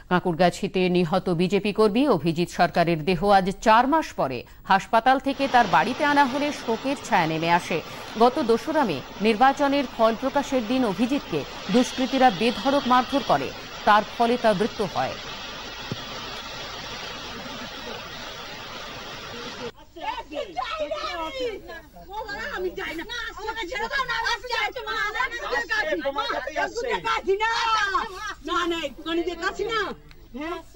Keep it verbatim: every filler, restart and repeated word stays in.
কাঁকুড়গাছিতে নিহত বিজেপি কর্মী অভিজিৎ সরকারের দেহ আজ চার মাস পরে হাসপাতাল থেকে তার বাড়িতে আনা হলে শোকের ছায়া নেমে আসে। গত দোসরা মে নির্বাচনের ফল প্রকাশের দিন অভিজিৎকে দুষ্কৃতীরা বেধড়ক মারধর করে, তার ফলে তার মৃত্যু হয়। না না